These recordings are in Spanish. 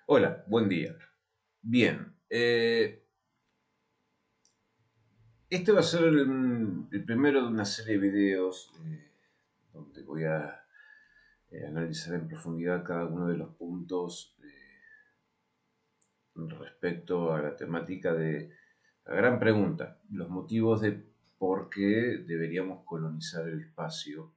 Hola, buen día. Bien, este va a ser el primero de una serie de videos donde voy a analizar en profundidad cada uno de los puntos respecto a la temática de la gran pregunta, los motivos de por qué deberíamos colonizar el espacio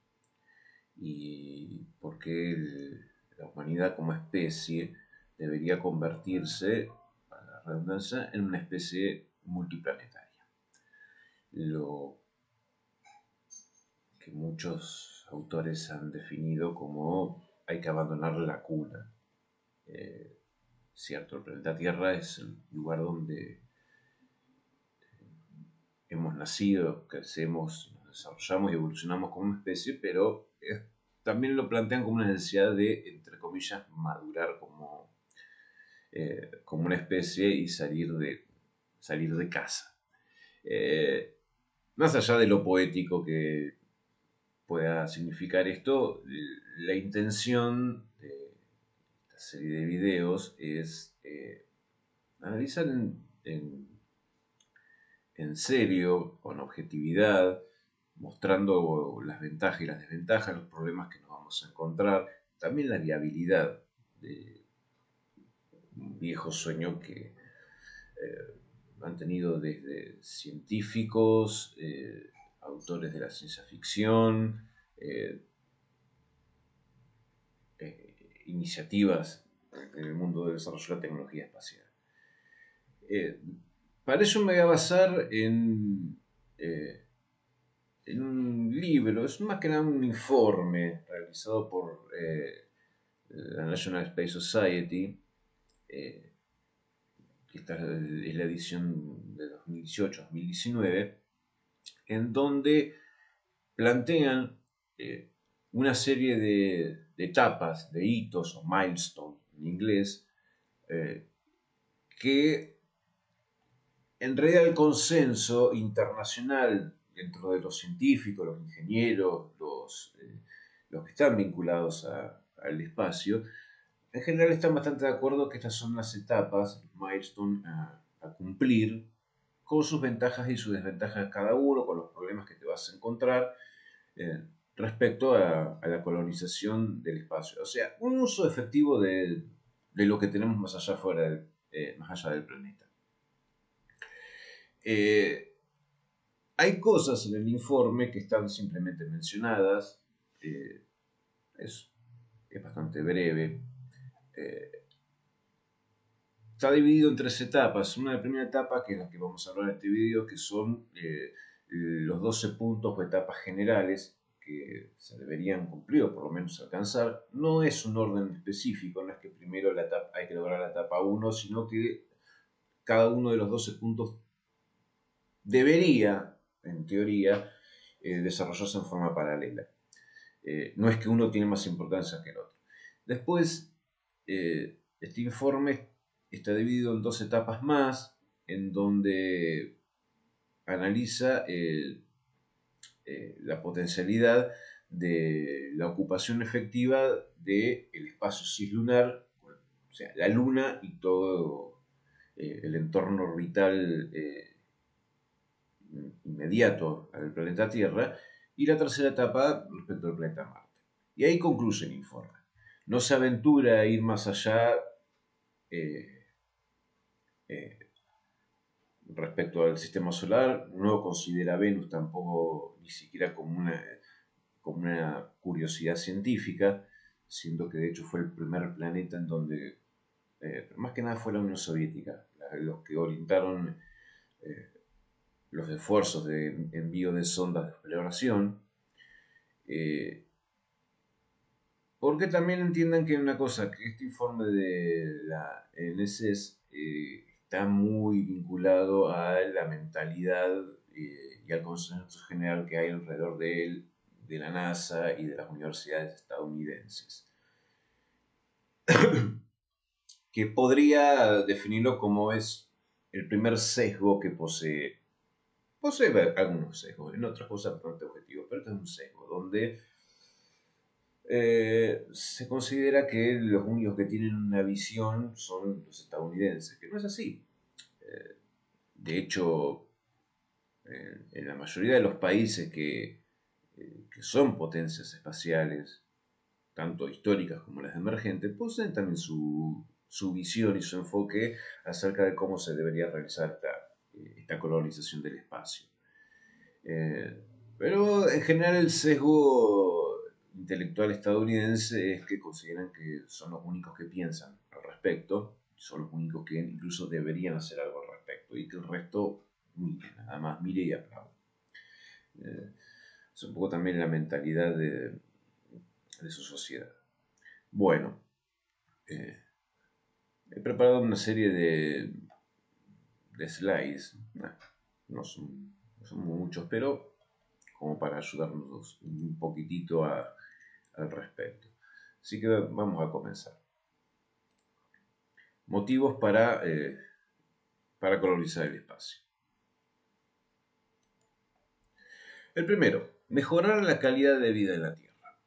y por qué la humanidad como especie debería convertirse, a la redundancia, en una especie multiplanetaria. Lo que muchos autores han definido como hay que abandonar la cuna. Cierto, el planeta Tierra es el lugar donde hemos nacido, crecemos, nos desarrollamos y evolucionamos como especie, pero también lo plantean como una necesidad de, entre comillas, madurar como una especie y salir de casa. Eh, Más allá de lo poético que pueda significar esto, la intención de esta serie de videos es analizar en serio, con objetividad, mostrando las ventajas y las desventajas, los problemas que nos vamos a encontrar, también la viabilidad de un viejo sueño que han tenido desde científicos, autores de la ciencia ficción, eh, iniciativas en el mundo del desarrollo de la tecnología espacial. Eh, para ello me voy a basar eh, en un libro, es más que nada un informe realizado por la National Space Society, eh, que esta es la edición de 2018-2019, en donde plantean una serie de etapas, de hitos o milestones en inglés, eh, que en realidad el consenso internacional dentro de los científicos, los ingenieros, los que están vinculados al espacio, en general están bastante de acuerdo que estas son las etapas, los milestones a cumplir, con sus ventajas y sus desventajas cada uno, con los problemas que te vas a encontrar eh, respecto a la colonización del espacio. O sea, un uso efectivo de lo que tenemos más allá, más allá del planeta. Eh, Hay cosas en el informe que están simplemente mencionadas, eh, es, es, bastante breve. Eh, Está dividido en tres etapas. Una primera etapa, que es la que vamos a hablar en este video, que son los 12 puntos o etapas generales que se deberían cumplir o por lo menos alcanzar. No es un orden específico, no es que primero hay que lograr la etapa 1, sino que cada uno de los 12 puntos debería, en teoría, desarrollarse en forma paralela. No es que uno tiene más importancia que el otro. Después, este informe está dividido en dos etapas más, en donde analiza la potencialidad de la ocupación efectiva del espacio cislunar, o sea, la Luna y todo el entorno orbital inmediato al planeta Tierra, y la tercera etapa respecto al planeta Marte. Y ahí concluye el informe. No se aventura a ir más allá eh, eh, respecto al sistema solar, no considera Venus tampoco ni siquiera como una curiosidad científica, siendo que de hecho fue el primer planeta en donde, más que nada fue la Unión Soviética, los que orientaron eh, los esfuerzos de envío de sondas de exploración, eh, porque también entiendan que una cosa, que este informe de la NSS está muy vinculado a la mentalidad y al consenso general que hay alrededor de él, de la NASA y de las universidades estadounidenses, que podría definirlo como es el primer sesgo que posee algunos sesgos, en otras cosas bastante objetivos, pero este es un sesgo donde se considera que los únicos que tienen una visión son los estadounidenses, que no es así. De hecho, en la mayoría de los países que son potencias espaciales, tanto históricas como las emergentes, poseen también su visión y su enfoque acerca de cómo se debería realizar esta colonización del espacio. Pero en general el sesgo intelectual estadounidense es que consideran que son los únicos que piensan al respecto, son los únicos que incluso deberían hacer algo al respecto, y que el resto mire, nada más mire y aplaude. Es un poco también la mentalidad de su sociedad. Bueno, he preparado una serie de slides, no son muchos, pero como para ayudarnos un poquitito al respecto. Así que vamos a comenzar. Motivos para colonizar el espacio. El primero, mejorar la calidad de vida en la Tierra.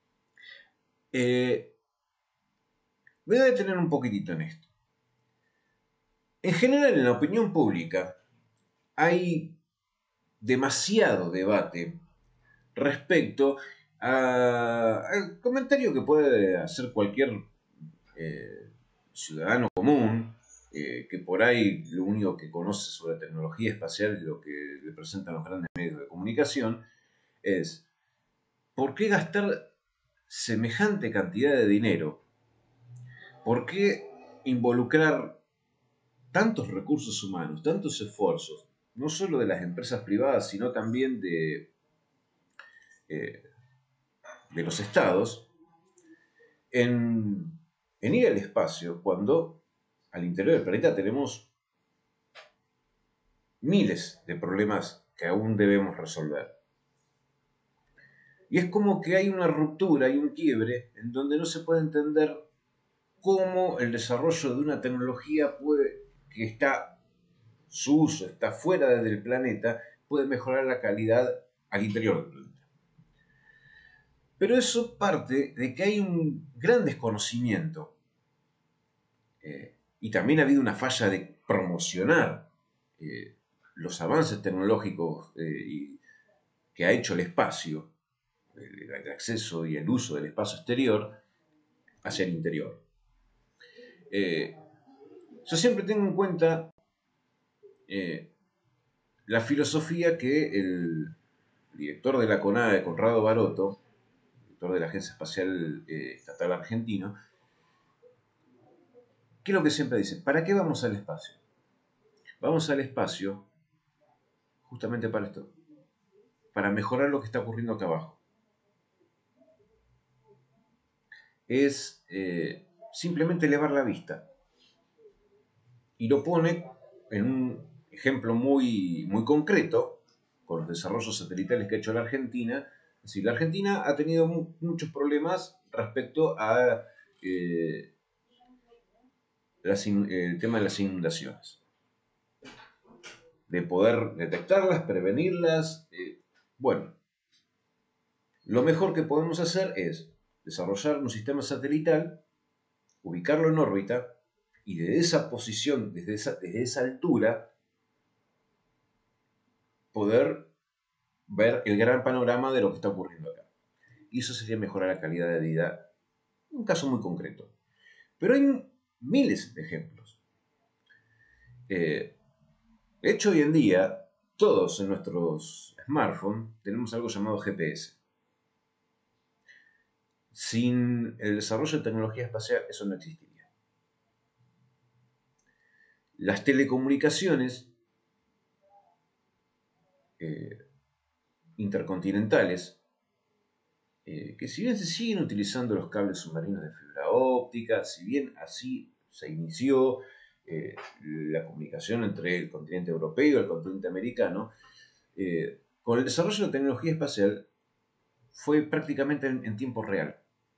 Voy a detener un poquitito en esto. En general, en la opinión pública hay demasiado debate respecto al comentario que puede hacer cualquier ciudadano común, que por ahí lo único que conoce sobre tecnología espacial y lo que le presentan los grandes medios de comunicación es: ¿por qué gastar semejante cantidad de dinero? ¿Por qué involucrar tantos recursos humanos, tantos esfuerzos, no solo de las empresas privadas, sino también eh, de los estados, en ir al espacio, cuando al interior del planeta tenemos miles de problemas que aún debemos resolver? Y es como que hay una ruptura, hay un quiebre, en donde no se puede entender cómo el desarrollo de una tecnología que está, su uso está fuera del planeta, puede mejorar la calidad al interior del planeta. Pero eso parte de que hay un gran desconocimiento, y también ha habido una falla de promocionar los avances tecnológicos que ha hecho el espacio, el acceso y el uso del espacio exterior hacia el interior. Yo siempre tengo en cuenta la filosofía que el director de la CONADE, Conrado Baroto, director de la Agencia Espacial Estatal Argentino, ¿qué es lo que siempre dice? ¿Para qué vamos al espacio? Vamos al espacio justamente para esto, para mejorar lo que está ocurriendo acá abajo. Es simplemente elevar la vista. Y lo pone en un ejemplo muy, muy concreto, con los desarrollos satelitales que ha hecho la Argentina. Es decir, la Argentina ha tenido muchos problemas respecto a el tema de las inundaciones. De poder detectarlas, prevenirlas. Bueno, lo mejor que podemos hacer es desarrollar un sistema satelital, ubicarlo en órbita, y desde esa posición, desde esa altura, poder ver el gran panorama de lo que está ocurriendo acá. Y eso sería mejorar la calidad de vida, en un caso muy concreto. Pero hay miles de ejemplos. De hecho, hoy en día, todos en nuestros smartphones tenemos algo llamado GPS. Sin el desarrollo de tecnología espacial, eso no existiría. Las telecomunicaciones intercontinentales, que si bien se siguen utilizando los cables submarinos de fibra óptica, si bien así se inició la comunicación entre el continente europeo y el continente americano, con el desarrollo de la tecnología espacial fue prácticamente en tiempo real.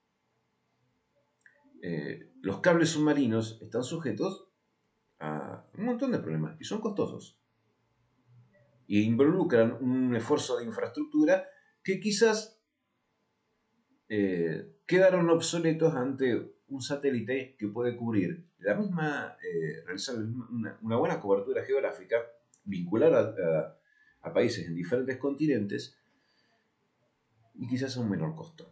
Los cables submarinos están sujetos a un montón de problemas y son costosos. Y involucran un esfuerzo de infraestructura que quizás quedaron obsoletos ante un satélite que puede cubrir la misma, realizar una buena cobertura geográfica, vincular a países en diferentes continentes y quizás a un menor costo.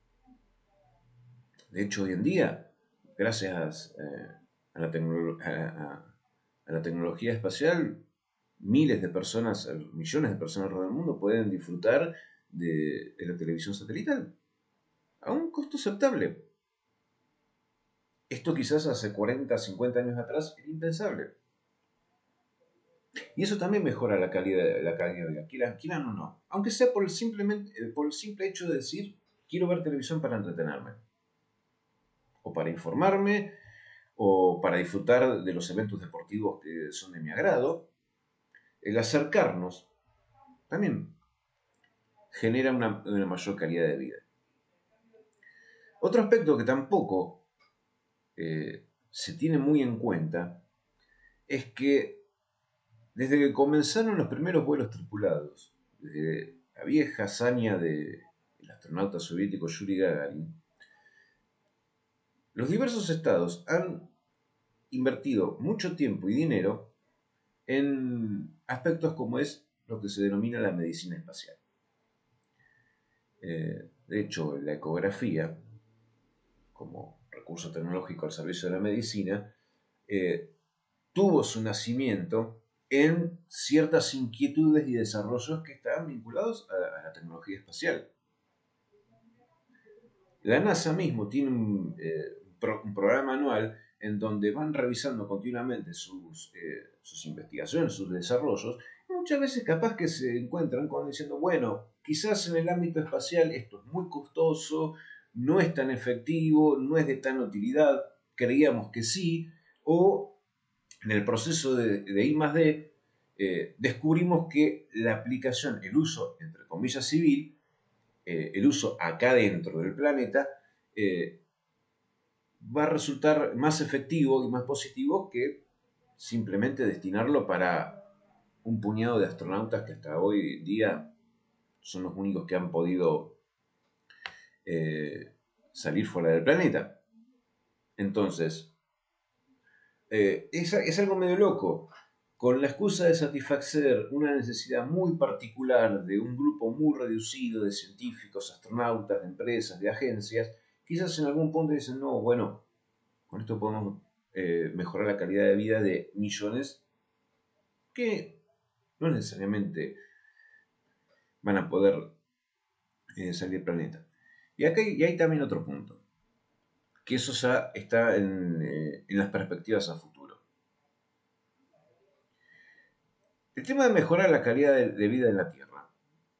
De hecho, hoy en día, gracias a la tecnología espacial, miles de personas, millones de personas alrededor del mundo pueden disfrutar de la televisión satelital a un costo aceptable. Esto quizás hace 40, 50 años atrás era impensable. Y eso también mejora la calidad de vida, quieran o no. Aunque sea por el simple hecho de decir, quiero ver televisión para entretenerme. O para informarme, o para disfrutar de los eventos deportivos que son de mi agrado. El acercarnos también genera una mayor calidad de vida. Otro aspecto que tampoco se tiene muy en cuenta es que desde que comenzaron los primeros vuelos tripulados, desde la vieja hazaña del astronauta soviético Yuri Gagarin, los diversos estados han invertido mucho tiempo y dinero en aspectos como es lo que se denomina la medicina espacial. De hecho, la ecografía, como recurso tecnológico al servicio de la medicina, tuvo su nacimiento en ciertas inquietudes y desarrollos que estaban vinculados a la tecnología espacial. La NASA mismo tiene un programa anual en donde van revisando continuamente sus investigaciones, sus desarrollos, y muchas veces capaz que se encuentran con diciendo, bueno, quizás en el ámbito espacial esto es muy costoso, no es tan efectivo, no es de tan utilidad, creíamos que sí, o en el proceso de I+D, descubrimos que la aplicación, el uso, entre comillas, civil, el uso acá dentro del planeta, va a resultar más efectivo y más positivo que simplemente destinarlo para un puñado de astronautas que hasta hoy día son los únicos que han podido salir fuera del planeta. Entonces, es algo medio loco. Con la excusa de satisfacer una necesidad muy particular de un grupo muy reducido de científicos, astronautas, de empresas, de agencias, quizás en algún punto dicen, no, bueno, con esto podemos mejorar la calidad de vida de millones que no necesariamente van a poder salir del planeta. Y hay también otro punto, que eso ya está en las perspectivas a futuro. El tema de mejorar la calidad de vida en la Tierra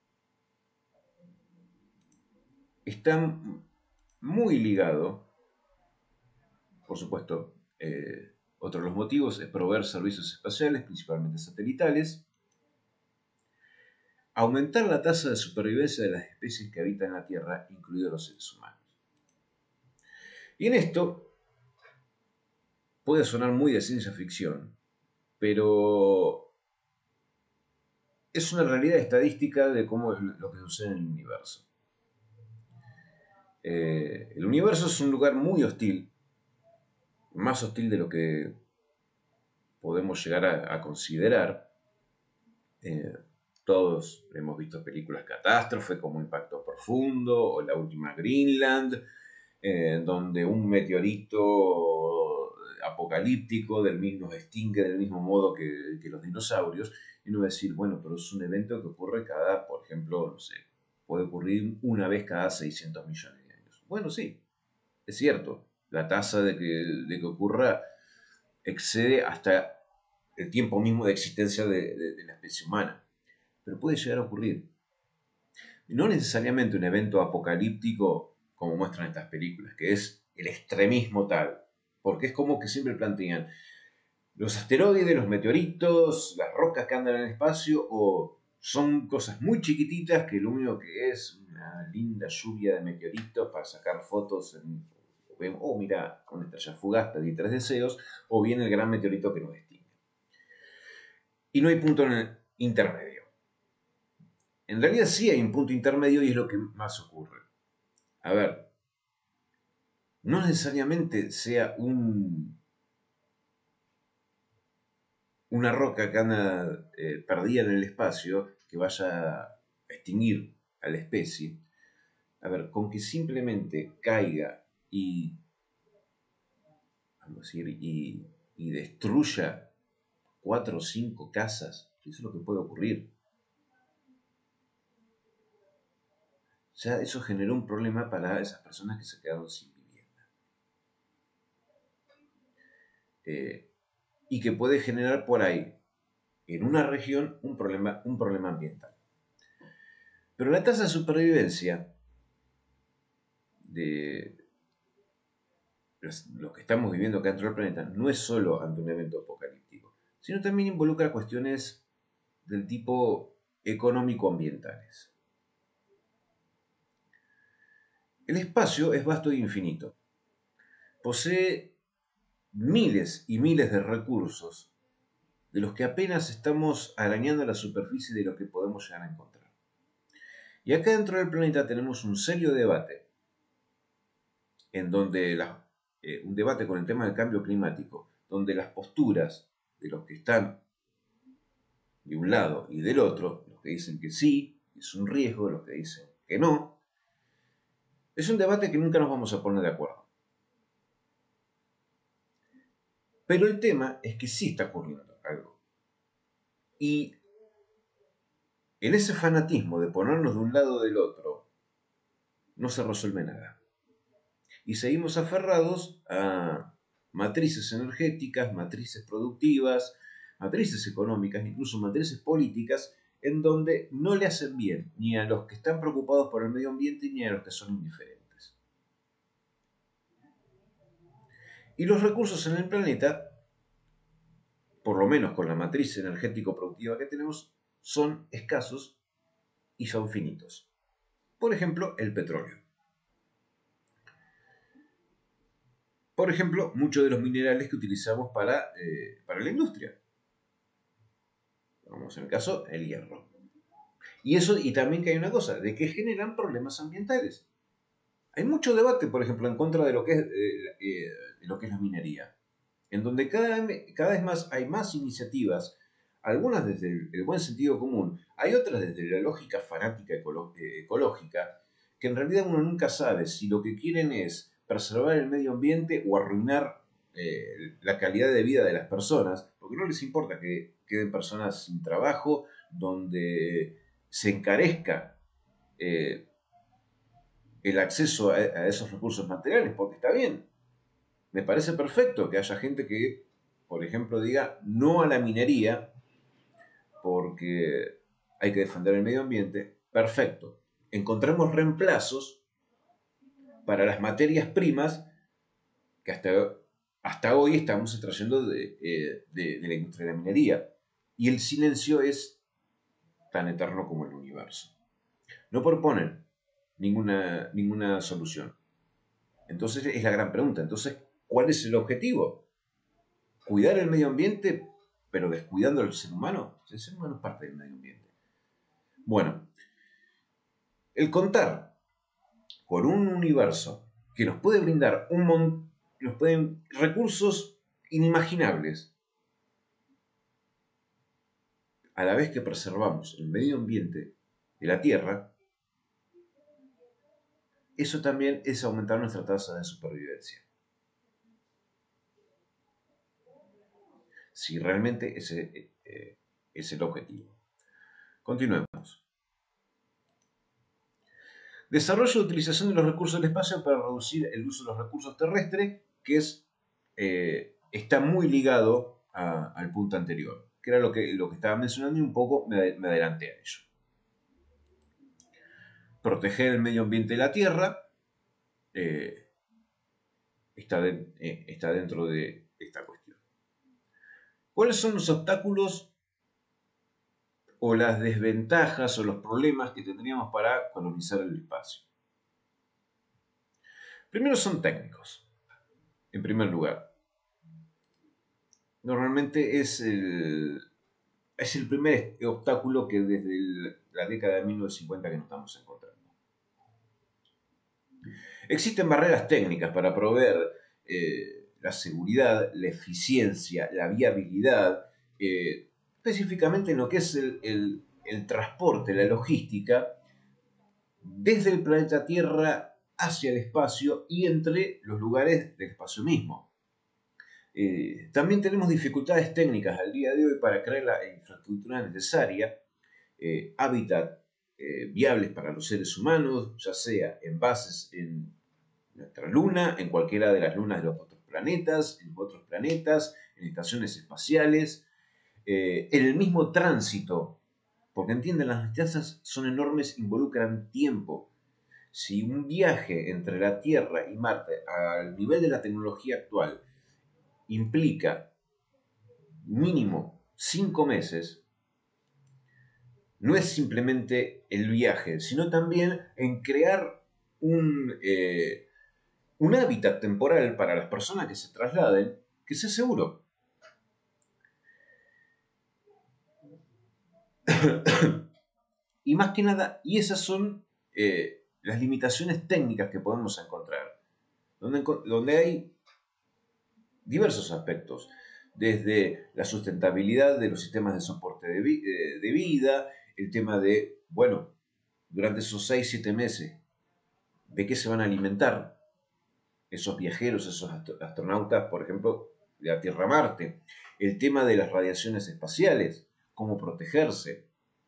está muy ligado, por supuesto, otro de los motivos es proveer servicios espaciales, principalmente satelitales, aumentar la tasa de supervivencia de las especies que habitan la Tierra, incluidos los seres humanos. Y en esto puede sonar muy de ciencia ficción, pero es una realidad estadística de cómo es lo que sucede en el universo. El universo es un lugar muy hostil, más hostil de lo que podemos llegar a considerar. Todos hemos visto películas catástrofe como Impacto Profundo o La Última Greenland, donde un meteorito apocalíptico nos extingue del mismo modo que los dinosaurios, y no decir, bueno, pero es un evento que ocurre por ejemplo, no sé, puede ocurrir una vez cada 600 millones de años. Bueno, sí, es cierto, la tasa de que ocurra excede hasta el tiempo mismo de existencia de la especie humana, pero puede llegar a ocurrir. No necesariamente un evento apocalíptico como muestran estas películas, que es el extremismo tal, porque es como que siempre plantean los asteroides, los meteoritos, las rocas que andan en el espacio, o son cosas muy chiquititas que lo único que es una linda lluvia de meteoritos para sacar fotos mira, una estrella fugaz, pedí 3 deseos, o bien el gran meteorito que nos extingue. Y no hay punto en el intermedio. En realidad sí hay un punto intermedio y es lo que más ocurre. A ver, no necesariamente sea una roca que anda perdida en el espacio que vaya a extinguir a la especie. A ver, con que simplemente caiga y, vamos a decir, y destruya 4 o 5 casas, eso es lo que puede ocurrir. Ya eso generó un problema para esas personas que se quedaron sin vivienda. Y que puede generar por ahí, en una región, un problema ambiental. Pero la tasa de supervivencia de lo que estamos viviendo acá dentro del planeta no es solo ante un evento apocalíptico, sino también involucra cuestiones del tipo económico-ambientales. El espacio es vasto e infinito. Posee miles y miles de recursos de los que apenas estamos arañando la superficie de lo que podemos llegar a encontrar. Y acá dentro del planeta tenemos un serio debate, en donde un debate con el tema del cambio climático, donde las posturas de los que están de un lado y del otro, los que dicen que sí, es un riesgo, los que dicen que no, es un debate que nunca nos vamos a poner de acuerdo. Pero el tema es que sí está ocurriendo algo. Y en ese fanatismo de ponernos de un lado o del otro, no se resuelve nada. Y seguimos aferrados a matrices energéticas, matrices productivas, matrices económicas, incluso matrices políticas, en donde no le hacen bien ni a los que están preocupados por el medio ambiente ni a los que son indiferentes. Y los recursos en el planeta, por lo menos con la matriz energético-productiva que tenemos, son escasos y son finitos. Por ejemplo, el petróleo. Por ejemplo, muchos de los minerales que utilizamos para la industria. Vamos en el caso, el hierro. Y también que hay una cosa, de que generan problemas ambientales. Hay mucho debate, por ejemplo, en contra de lo que es la minería, en donde cada vez más hay más iniciativas, algunas desde el buen sentido común, hay otras desde la lógica fanática ecológica, que en realidad uno nunca sabe si lo que quieren es preservar el medio ambiente o arruinar la calidad de vida de las personas, porque no les importa que queden personas sin trabajo, donde se encarezca el acceso a esos recursos materiales, porque está bien. Me parece perfecto que haya gente que, por ejemplo, diga no a la minería porque hay que defender el medio ambiente. Perfecto. Encontramos reemplazos para las materias primas que hasta hoy estamos extrayendo de la industria de la minería. Y el silencio es tan eterno como el universo. No proponen ninguna solución. Entonces es la gran pregunta. Entonces, ¿cuál es el objetivo? ¿Cuidar el medio ambiente, pero descuidando al ser humano? El ser humano es parte del medio ambiente. Bueno, el contar con un universo que nos puede brindar recursos inimaginables, a la vez que preservamos el medio ambiente de la Tierra, eso también es aumentar nuestra tasa de supervivencia. Si realmente ese es el objetivo. Continuemos. Desarrollo de utilización de los recursos del espacio para reducir el uso de los recursos terrestres, que está muy ligado al punto anterior, que era lo que estaba mencionando y un poco me adelanté a ello. Proteger el medio ambiente de la Tierra está dentro de esta cuestión. ¿Cuáles son los obstáculos o las desventajas o los problemas que tendríamos para colonizar el espacio? Primero son técnicos, en primer lugar. Normalmente es el primer obstáculo que desde la década de 1950 que nos estamos encontrando. Existen barreras técnicas para proveer la seguridad, la eficiencia, la viabilidad, específicamente en lo que es el transporte, la logística, desde el planeta Tierra hacia el espacio y entre los lugares del espacio mismo. También tenemos dificultades técnicas al día de hoy para crear la infraestructura necesaria, hábitat viables para los seres humanos, ya sea en bases en nuestra luna, en cualquiera de las lunas de los otros planetas, en estaciones espaciales, en el mismo tránsito, porque entienden, las distancias son enormes, involucran tiempo. Si un viaje entre la Tierra y Marte al nivel de la tecnología actual implica mínimo 5 meses, no es simplemente el viaje, sino también en crear un hábitat temporal para las personas que se trasladen que sea seguro. Y más que nada, y esas son las limitaciones técnicas que podemos encontrar, donde hay diversos aspectos, desde la sustentabilidad de los sistemas de soporte de vida, el tema de, bueno, durante esos 6-7 meses, ¿de qué se van a alimentar esos viajeros, esos astronautas, por ejemplo, de la Tierra a Marte? El tema de las radiaciones espaciales, cómo protegerse,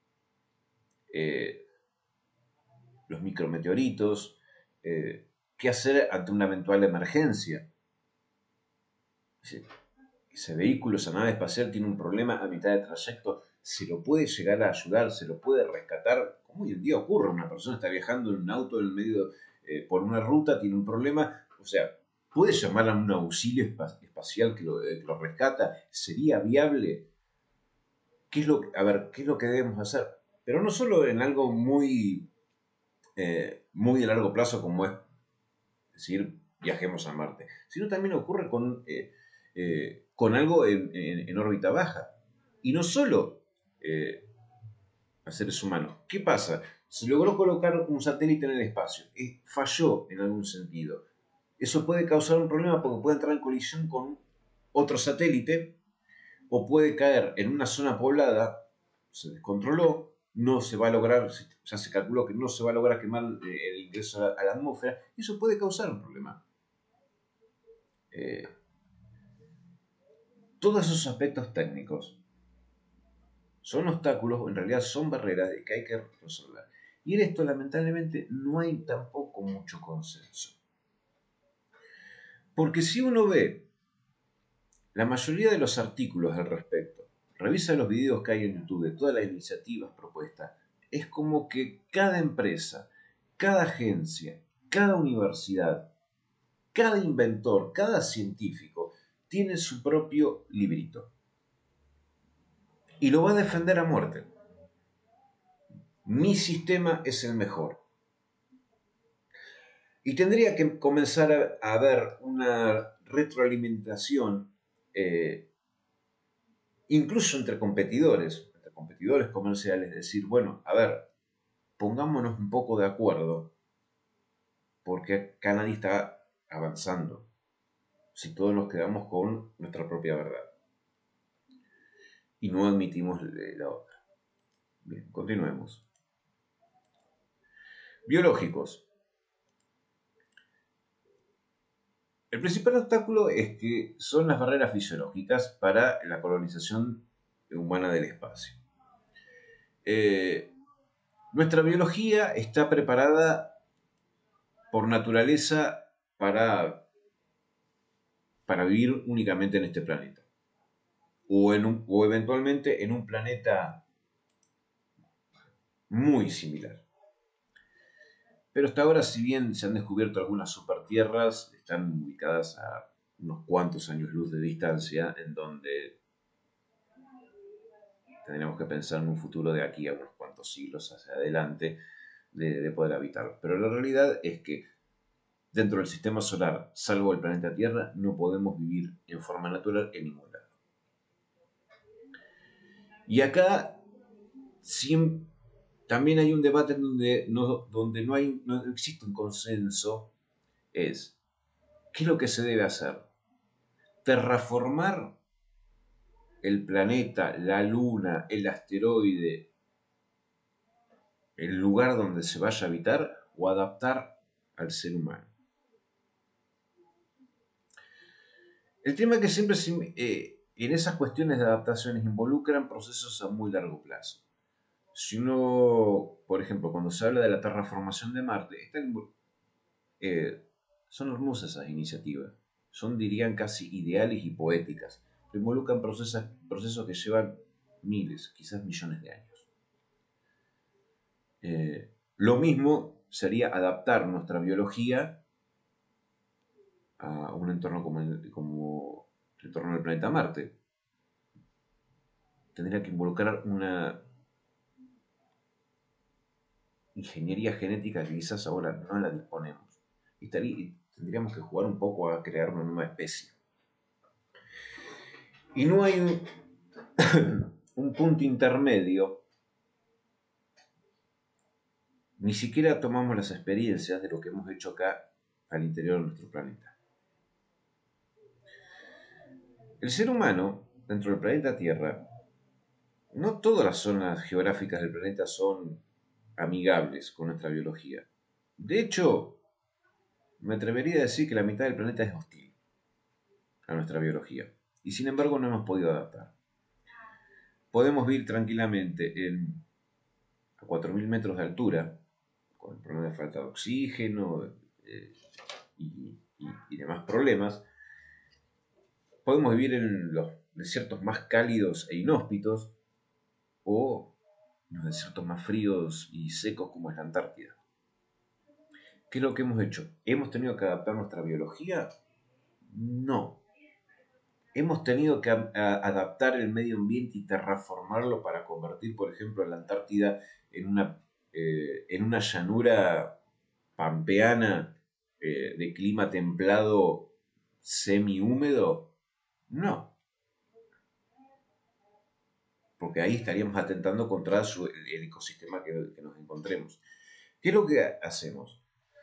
los micrometeoritos, qué hacer ante una eventual emergencia. Ese vehículo, esa nave espacial tiene un problema a mitad de trayecto, se lo puede llegar a ayudar, se lo puede rescatar, como hoy en día ocurre, una persona está viajando en un auto en el medio, por una ruta, tiene un problema, o sea, puede llamar a un auxilio espacial que lo rescata, ¿sería viable? ¿Qué es lo que debemos hacer? Pero no solo en algo muy de largo plazo como es decir, viajemos a Marte, sino también ocurre con algo en órbita baja. Y no solo a seres humanos. ¿Qué pasa? Se logró colocar un satélite en el espacio, falló en algún sentido. Eso puede causar un problema porque puede entrar en colisión con otro satélite o puede caer en una zona poblada, se descontroló, no se va a lograr, ya se calculó que no se va a lograr quemar el ingreso a la atmósfera, y eso puede causar un problema. Todos esos aspectos técnicos son obstáculos, o en realidad son barreras que hay que resolver. Y en esto, lamentablemente, no hay tampoco mucho consenso. Porque si uno ve la mayoría de los artículos al respecto, revisa los videos que hay en YouTube de todas las iniciativas propuestas, es como que cada empresa, cada agencia, cada universidad, cada inventor, cada científico tiene su propio librito. Y lo va a defender a muerte. Mi sistema es el mejor. Y tendría que comenzar a haber una retroalimentación, incluso entre competidores comerciales, decir, bueno, a ver, pongámonos un poco de acuerdo, porque acá nadie está avanzando si todos nos quedamos con nuestra propia verdad y no admitimos la otra. Bien, continuemos. Biológicos. El principal obstáculo es que son las barreras fisiológicas para la colonización humana del espacio. Nuestra biología está preparada por naturaleza para vivir únicamente en este planeta. O eventualmente en un planeta muy similar. Pero hasta ahora, si bien se han descubierto algunas supertierras, están ubicadas a unos cuantos años luz de distancia, en donde tendríamos que pensar en un futuro de aquí a unos cuantos siglos hacia adelante de poder habitarlos. Pero la realidad es que dentro del sistema solar, salvo el planeta Tierra, no podemos vivir en forma natural en ningún lado. Y acá también hay un debate donde no existe un consenso es, ¿qué es lo que se debe hacer? Terraformar el planeta, la luna, el asteroide, el lugar donde se vaya a habitar o adaptar al ser humano. El tema es que siempre en esas cuestiones de adaptaciones involucran procesos a muy largo plazo. Si uno, por ejemplo, cuando se habla de la terraformación de Marte, son hermosas esas iniciativas. Son, dirían, casi ideales y poéticas. Pero involucran procesos que llevan miles, quizás millones de años. Lo mismo sería adaptar nuestra biología a un entorno como el entorno del planeta Marte. Tendría que involucrar una ingeniería genética que quizás ahora no la disponemos. Y tendríamos que jugar un poco a crear una nueva especie. Y no hay un punto intermedio. Ni siquiera tomamos las experiencias de lo que hemos hecho acá al interior de nuestro planeta. El ser humano, dentro del planeta Tierra, no todas las zonas geográficas del planeta son amigables con nuestra biología. De hecho, me atrevería a decir que la mitad del planeta es hostil a nuestra biología. Y sin embargo no hemos podido adaptar. Podemos vivir tranquilamente a 4.000 metros de altura, con el problema de falta de oxígeno y demás problemas. Podemos vivir en los desiertos más cálidos e inhóspitos o en los desiertos más fríos y secos como es la Antártida. ¿Qué es lo que hemos hecho? ¿Hemos tenido que adaptar nuestra biología? No. ¿Hemos tenido que adaptar el medio ambiente y terraformarlo para convertir, por ejemplo, la Antártida en una llanura pampeana de clima templado semi-húmedo? No. Porque ahí estaríamos atentando contra el ecosistema que nos encontremos. ¿Qué es lo que hacemos?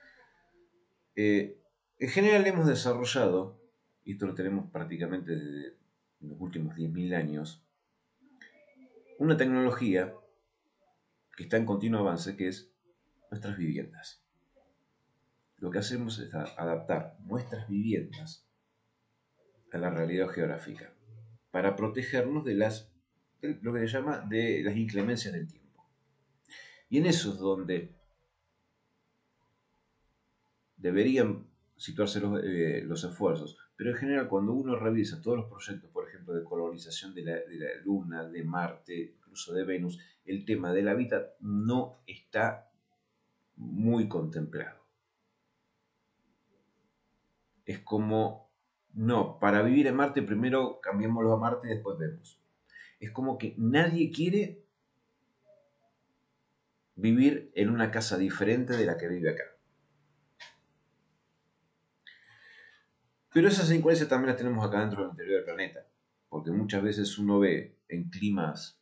En general hemos desarrollado, y esto lo tenemos prácticamente desde los últimos 10.000 años, una tecnología que está en continuo avance, que es nuestras viviendas. Lo que hacemos es adaptar nuestras viviendas a la realidad geográfica para protegernos de lo que se llama de las inclemencias del tiempo. Y en eso es donde deberían situarse los esfuerzos. Pero en general, cuando uno revisa todos los proyectos, por ejemplo, de colonización de la Luna, de Marte, incluso de Venus, el tema del hábitat no está muy contemplado. Es como, no, para vivir en Marte primero cambiémoslo a Marte y después vemos. Es como que nadie quiere vivir en una casa diferente de la que vive acá. Pero esas incoherencias también las tenemos acá dentro del interior del planeta, porque muchas veces uno ve en climas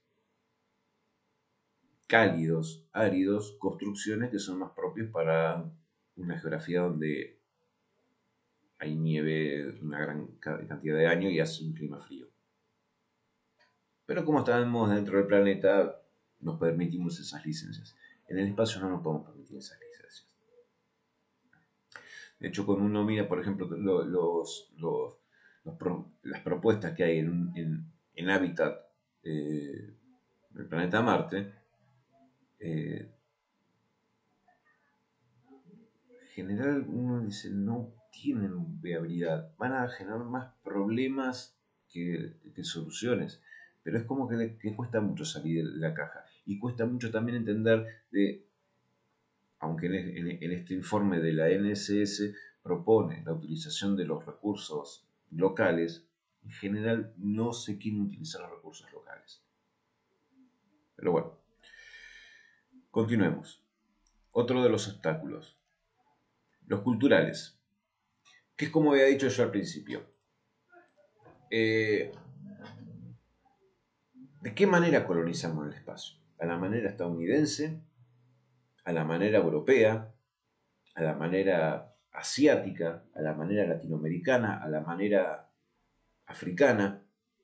cálidos, áridos, construcciones que son más propias para una geografía donde hay nieve una gran cantidad de años y hace un clima frío. Pero como estamos dentro del planeta, nos permitimos esas licencias. En el espacio no nos podemos permitir esas licencias. De hecho, cuando uno mira, por ejemplo, las propuestas que hay en hábitat del planeta Marte, en general uno dice, no tienen viabilidad, van a generar más problemas que soluciones, pero es como que cuesta mucho salir de la caja y cuesta mucho también entender aunque en este informe de la NSS propone la utilización de los recursos locales, en general no se quieren utilizar los recursos locales. Pero bueno, continuemos. Otro de los obstáculos, los culturales, que es como había dicho yo al principio. ¿De qué manera colonizamos el espacio? ¿A la manera estadounidense? ¿A la manera europea? ¿A la manera asiática, a la manera latinoamericana, a la manera africana.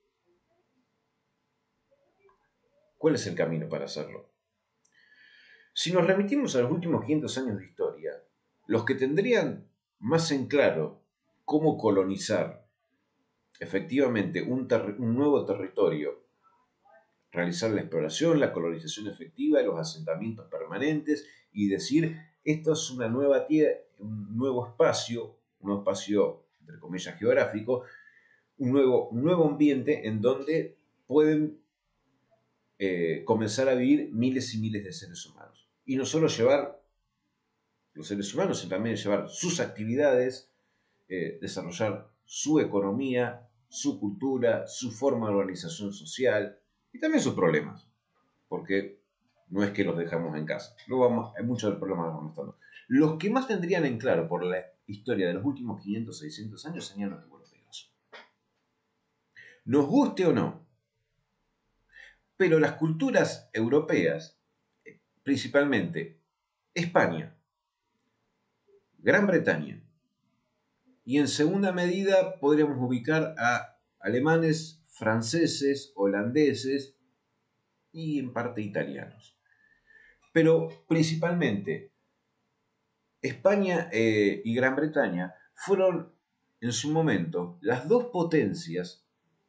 ¿Cuál es el camino para hacerlo? Si nos remitimos a los últimos 500 años de historia, los que tendrían más en claro cómo colonizar efectivamente un nuevo territorio, realizar la exploración, la colonización efectiva, los asentamientos permanentes y decir, esto es una nueva tierra, un nuevo espacio entre comillas geográfico, un nuevo ambiente en donde pueden comenzar a vivir miles y miles de seres humanos. Y no solo llevar los seres humanos, sino también llevar sus actividades, desarrollar su economía, su cultura, su forma de organización social y también sus problemas. Porque no es que los dejamos en casa. Hay muchos de los problemas que vamos estando. Los que más tendrían en claro por la historia de los últimos 500, 600 años serían los europeos. Nos guste o no, pero las culturas europeas, principalmente España, Gran Bretaña, y en segunda medida podríamos ubicar a alemanes, franceses, holandeses y en parte italianos. Pero principalmente España y Gran Bretaña fueron en su momento las dos potencias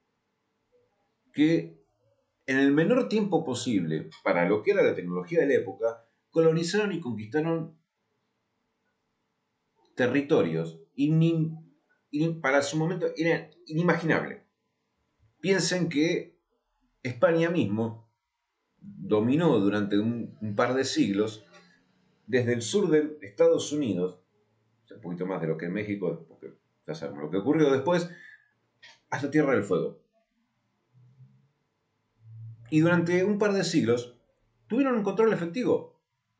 que en el menor tiempo posible, para lo que era la tecnología de la época, colonizaron y conquistaron territorios para su momento era inimaginable. Piensen que España mismo dominó durante un par de siglos desde el sur de Estados Unidos, un poquito más de lo que en México, porque ya sabemos lo que ocurrió después, hasta Tierra del Fuego. Y durante un par de siglos tuvieron un control efectivo.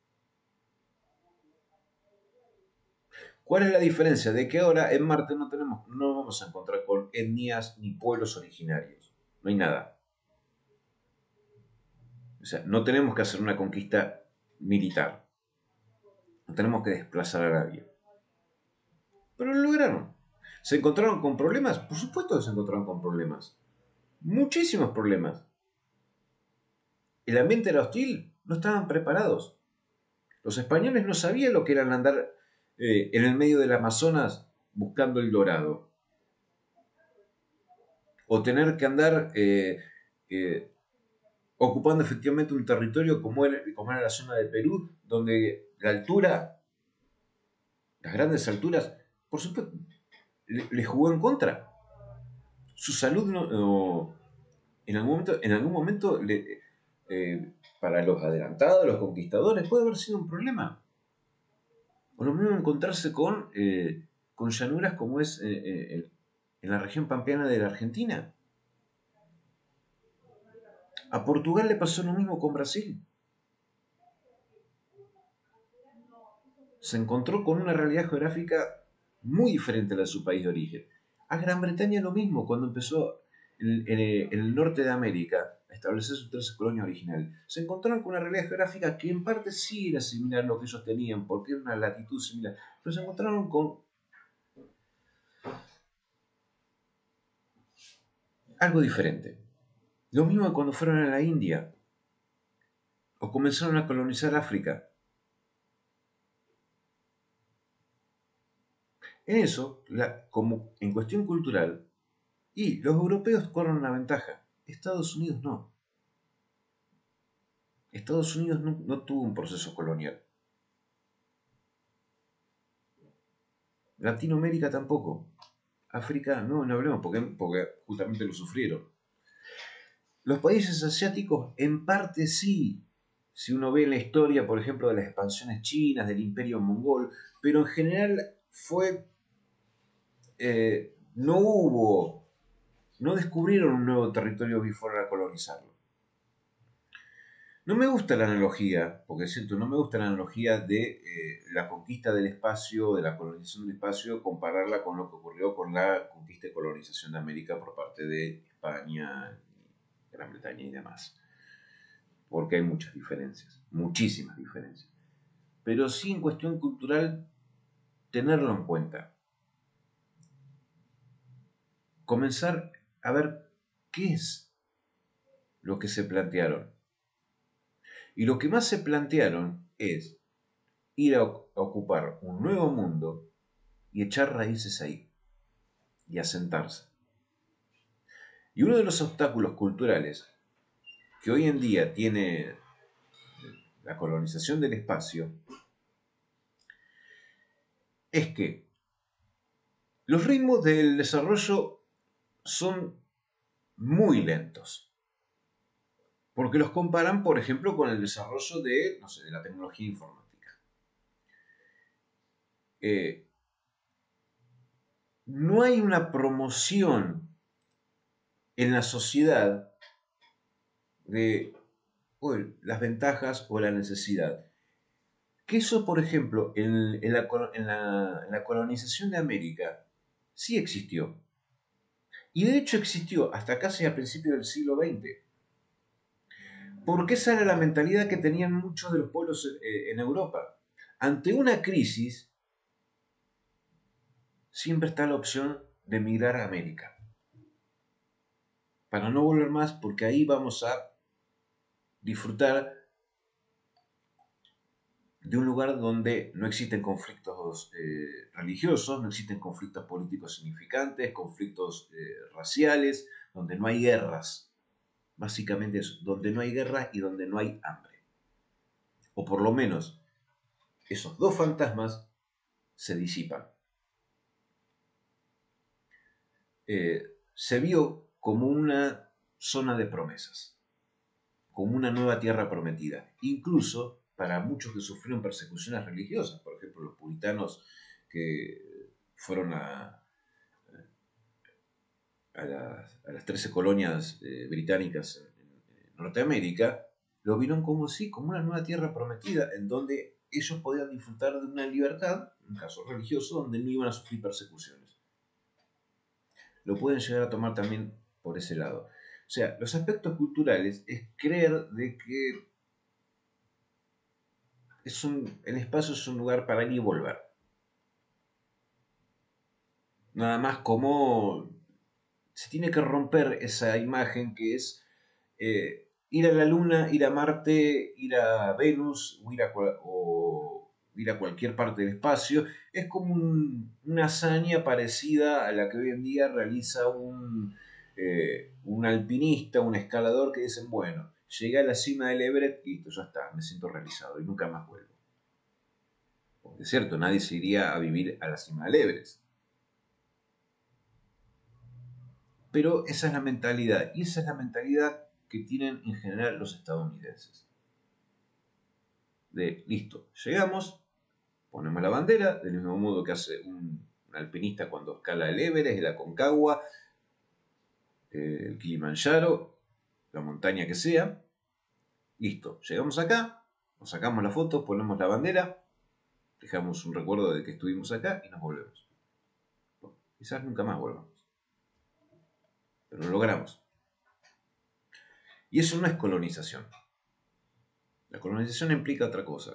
¿Cuál es la diferencia? De que ahora en Marte no vamos a encontrar con etnias ni pueblos originarios. No hay nada. O sea, no tenemos que hacer una conquista militar. No tenemos que desplazar a nadie. Pero lo lograron. ¿Se encontraron con problemas? Por supuesto que se encontraron con problemas. Muchísimos problemas. El ambiente era hostil, no estaban preparados. Los españoles no sabían lo que era andar en el medio del Amazonas buscando el dorado. O tener que andar ocupando efectivamente un territorio como era la zona de Perú, donde la altura, las grandes alturas, por supuesto, le jugó en contra. Su salud en algún momento para los adelantados, los conquistadores, puede haber sido un problema. O lo mismo encontrarse con llanuras como es en la región pampeana de la Argentina. A Portugal le pasó lo mismo con Brasil. Se encontró con una realidad geográfica muy diferente a la de su país de origen. A Gran Bretaña lo mismo, cuando empezó en el norte de América a establecer su tercera colonia original. Se encontraron con una realidad geográfica que en parte sí era similar a lo que ellos tenían, porque era una latitud similar, pero se encontraron con algo diferente. Lo mismo que cuando fueron a la India o comenzaron a colonizar África. En eso, como en cuestión cultural, y los europeos corren una ventaja, Estados Unidos no. Estados Unidos no tuvo un proceso colonial. Latinoamérica tampoco. África no hablemos porque justamente lo sufrieron. Los países asiáticos en parte sí. Si uno ve la historia, por ejemplo, de las expansiones chinas, del imperio mongol, pero en general no descubrieron un nuevo territorio y fueron a colonizarlo. No me gusta la analogía, porque es cierto, no me gusta la analogía de la conquista del espacio, de la colonización del espacio, compararla con lo que ocurrió con la conquista y colonización de América por parte de España, Gran Bretaña y demás. Porque hay muchas diferencias, muchísimas diferencias. Pero sí en cuestión cultural tenerlo en cuenta. Comenzar a ver qué es lo que se plantearon. Y lo que más se plantearon es ir a ocupar un nuevo mundo y echar raíces ahí y asentarse. Y uno de los obstáculos culturales que hoy en día tiene la colonización del espacio es que los ritmos del desarrollo son muy lentos. Porque los comparan, por ejemplo, con el desarrollo de, no sé, de la tecnología informática. No hay una promoción en la sociedad de las ventajas o la necesidad. Que eso, por ejemplo, en la colonización de América sí existió. Y de hecho existió hasta casi a principios del siglo XX. Porque esa era la mentalidad que tenían muchos de los pueblos en Europa. Ante una crisis, siempre está la opción de emigrar a América. Para no volver más, porque ahí vamos a disfrutar de un lugar donde no existen conflictos religiosos, no existen conflictos políticos significantes, conflictos raciales, donde no hay guerras. Básicamente eso, donde no hay guerras y donde no hay hambre. O por lo menos esos dos fantasmas se disipan. Se vio como una zona de promesas, como una nueva tierra prometida. Incluso para muchos que sufrieron persecuciones religiosas, por ejemplo, los puritanos que fueron a las 13 colonias británicas en Norteamérica, lo vieron como sí, como una nueva tierra prometida, en donde ellos podían disfrutar de una libertad, en un caso religioso, donde no iban a sufrir persecuciones. Lo pueden llegar a tomar también por ese lado. O sea, los aspectos culturales es creer de que el espacio es un lugar para ir y volver. Nada más como se tiene que romper esa imagen que es ir a la Luna, ir a Marte, ir a Venus o ir a cualquier parte del espacio. Es como una hazaña parecida a la que hoy en día realiza un alpinista, un escalador que dicen, bueno, llegué a la cima del Everest, listo, ya está, me siento realizado y nunca más vuelvo. Porque es cierto, nadie se iría a vivir a la cima del Everest. Pero esa es la mentalidad, y esa es la mentalidad que tienen en general los estadounidenses. De, listo, llegamos, ponemos la bandera, del mismo modo que hace un alpinista cuando escala el Everest, el Aconcagua, el Kilimanjaro, la montaña que sea. Listo, llegamos acá, nos sacamos la foto, ponemos la bandera, dejamos un recuerdo de que estuvimos acá y nos volvemos. Bueno, quizás nunca más volvamos. Pero lo logramos. Y eso no es colonización. La colonización implica otra cosa.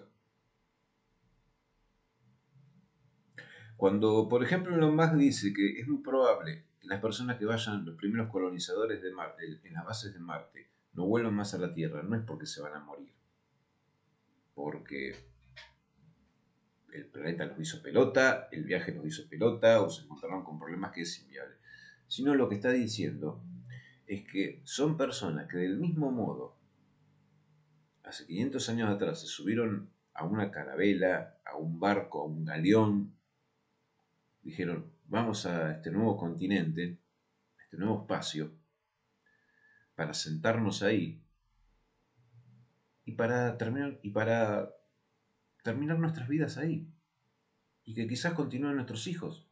Cuando, por ejemplo, Elon Musk dice que es muy probable que las personas que vayan, los primeros colonizadores de Marte, en las bases de Marte, no vuelvan más a la Tierra, no es porque se van a morir, porque el planeta los hizo pelota, el viaje los hizo pelota, o se encontraron con problemas que es inviable. Sino lo que está diciendo es que son personas que del mismo modo, hace 500 años atrás, se subieron a una carabela, a un barco, a un galeón, dijeron, vamos a este nuevo continente, a este nuevo espacio, para sentarnos ahí y para terminar nuestras vidas ahí. Y que quizás continúen nuestros hijos.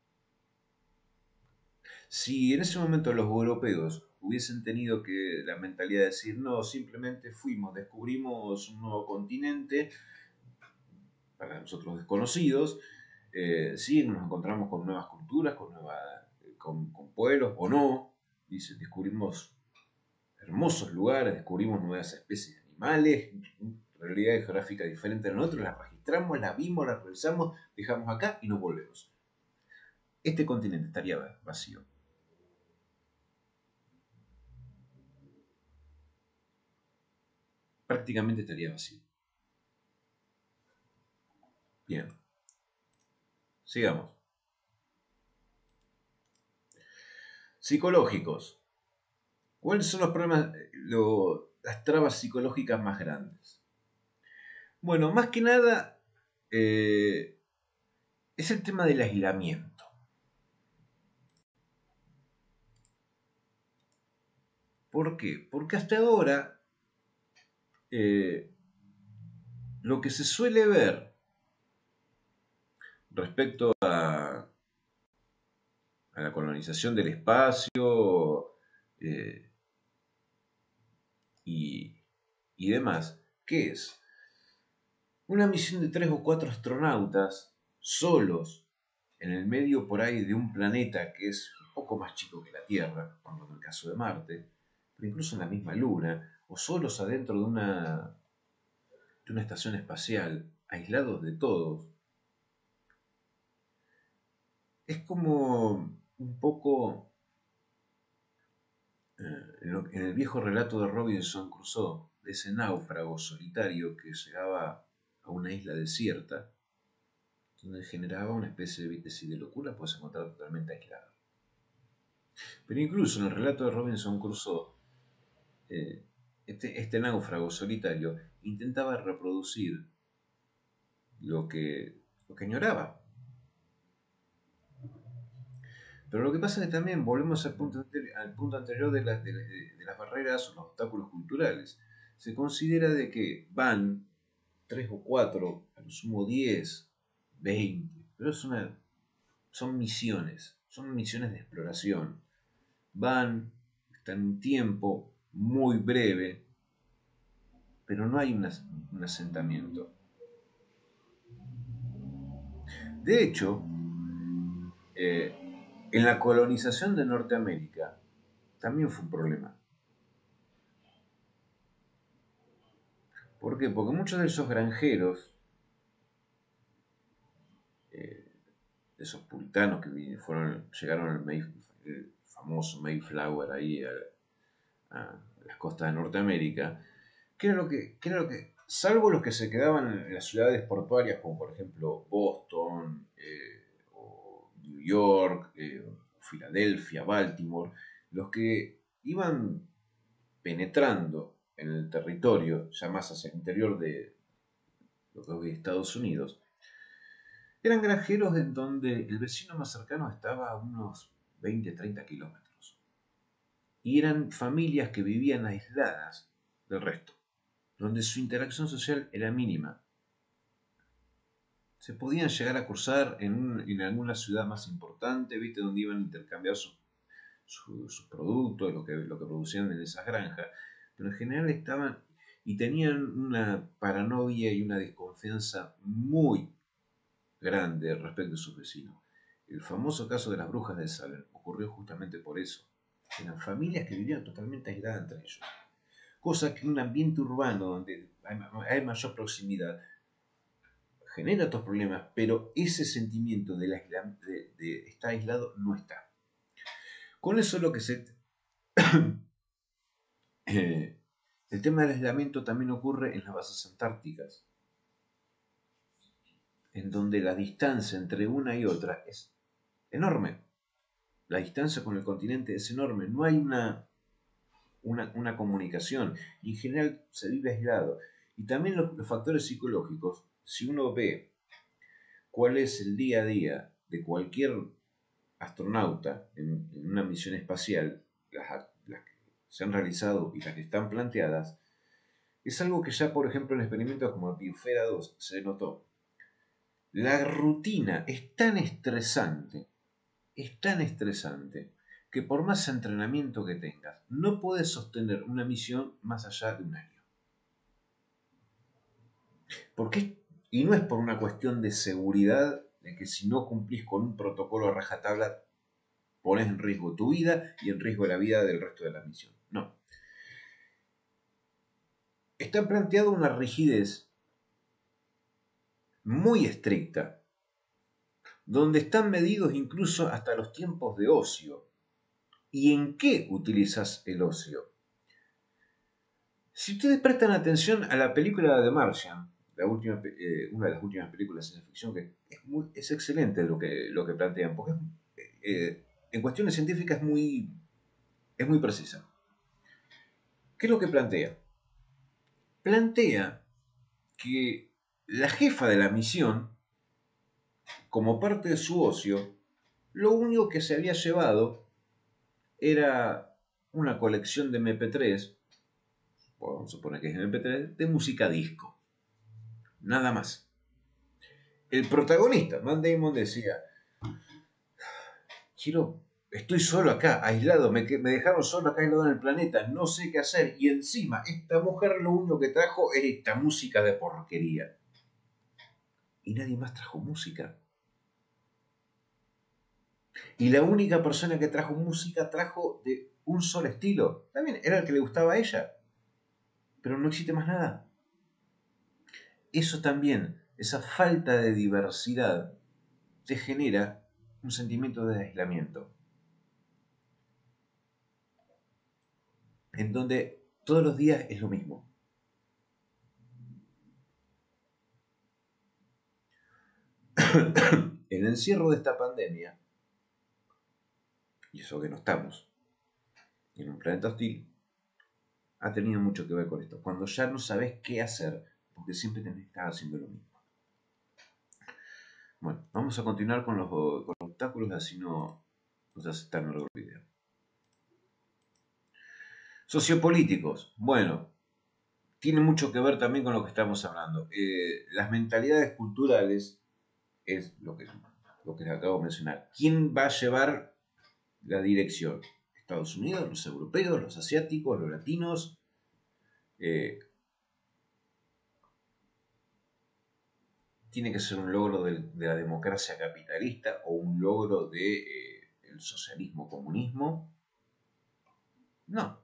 Si en ese momento los europeos hubiesen tenido que la mentalidad de decir, no, simplemente fuimos, descubrimos un nuevo continente, para nosotros desconocidos, sí, nos encontramos con nuevas culturas, con pueblos o no, dice, descubrimos hermosos lugares, descubrimos nuevas especies de animales, realidad geográfica diferente a nosotros, la registramos, la vimos, la revisamos, dejamos acá y nos volvemos. Este continente estaría vacío. Prácticamente estaría vacío. Bien. Sigamos. Psicológicos. ¿Cuáles son los problemas, las trabas psicológicas más grandes? Bueno, más que nada es el tema del aislamiento. ¿Por qué? Porque hasta ahora lo que se suele ver respecto a la colonización del espacio y demás, ¿qué es? Una misión de 3 o 4 astronautas solos en el medio por ahí de un planeta que es un poco más chico que la Tierra, como en el caso de Marte, pero incluso en la misma Luna, o solos adentro de una estación espacial, aislados de todos. Es como un poco en el viejo relato de Robinson Crusoe, de ese náufrago solitario que llegaba a una isla desierta, donde generaba una especie de, si de locura, pues se encontraba totalmente aislado. Pero incluso en el relato de Robinson Crusoe, este náufrago solitario intentaba reproducir lo que añoraba. Pero lo que pasa es que también volvemos al punto anterior de las barreras o los obstáculos culturales. Se considera de que van 3 o 4, a lo sumo 10, 20, pero son misiones de exploración. Van, están un tiempo muy breve, pero no hay un asentamiento. De hecho, en la colonización de Norteamérica también fue un problema. ¿Por qué? Porque muchos de esos granjeros, esos puritanos que llegaron el famoso Mayflower ahí a las costas de Norteamérica, ¿qué era lo que, salvo los que se quedaban en las ciudades portuarias, como por ejemplo Boston, o New York, Filadelfia, Baltimore, los que iban penetrando en el territorio, ya más hacia el interior de lo que hoy es Estados Unidos, eran granjeros en donde el vecino más cercano estaba a unos 20-30 kilómetros. Y eran familias que vivían aisladas del resto, donde su interacción social era mínima. Se podían llegar a cruzar en alguna ciudad más importante, ¿viste? Donde iban a intercambiar sus productos, lo que producían en esas granjas, pero en general estaban y tenían una paranoia y una desconfianza muy grande respecto a sus vecinos. El famoso caso de las brujas de Salem ocurrió justamente por eso. Eran familias que vivían totalmente aisladas entre ellos. Cosa que en un ambiente urbano donde hay mayor proximidad genera otros problemas, pero ese sentimiento de estar aislado no está. Con eso lo que el tema del aislamiento también ocurre en las bases antárticas, en donde la distancia entre una y otra es enorme. La distancia con el continente es enorme, no hay una comunicación y en general se vive aislado. Y también los factores psicológicos, si uno ve cuál es el día a día de cualquier astronauta en una misión espacial, las que se han realizado y las que están planteadas, es algo que ya, por ejemplo, en experimentos como el Biosfera 2 se notó. La rutina es tan estresante, que por más entrenamiento que tengas, no puedes sostener una misión más allá de un año. Y no es por una cuestión de seguridad, de que si no cumplís con un protocolo a rajatabla, pones en riesgo tu vida y en riesgo la vida del resto de la misión. No. está planteada una rigidez muy estricta, donde están medidos incluso hasta los tiempos de ocio. ¿Y en qué utilizas el ocio? Si ustedes prestan atención a la película de The Martian, una de las últimas películas de ciencia ficción, que es excelente lo que plantean, porque en cuestiones científicas es muy precisa. ¿Qué es lo que plantea? Plantea que la jefa de la misión, como parte de su ocio, lo único que se había llevado era una colección de MP3, vamos a suponer que es MP3, de música disco. Nada más. El protagonista, Matt Damon, decía, estoy solo acá, aislado, me dejaron solo acá aislado en el planeta, no sé qué hacer. Y encima, esta mujer lo único que trajo es esta música de porquería. Y nadie más trajo música. Y la única persona que trajo música trajo de un solo estilo. También era el que le gustaba a ella. Pero no existe más nada. Eso también, esa falta de diversidad, te genera un sentimiento de aislamiento. En donde todos los días es lo mismo. El encierro de esta pandemia, y eso que no estamos en un planeta hostil, ha tenido mucho que ver con esto. Cuando ya no sabes qué hacer, porque siempre tenés que estar haciendo lo mismo. Bueno, vamos a continuar con los obstáculos, así no nos hace tan largo el video. Sociopolíticos. Bueno, tiene mucho que ver también con lo que estamos hablando. Las mentalidades culturales es lo que les acabo de mencionar. ¿Quién va a llevar la dirección? ¿Estados Unidos, los europeos, los asiáticos, los latinos? Tiene que ser un logro de la democracia capitalista o un logro del socialismo comunismo. No.